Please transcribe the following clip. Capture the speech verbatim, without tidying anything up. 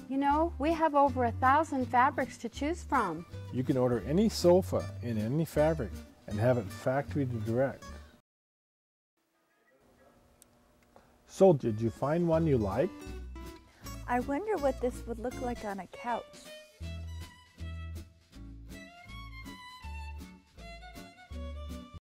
You know, we have over a thousand fabrics to choose from. You can order any sofa in any fabric and have it factory to direct. So, did you find one you liked? I wonder what this would look like on a couch.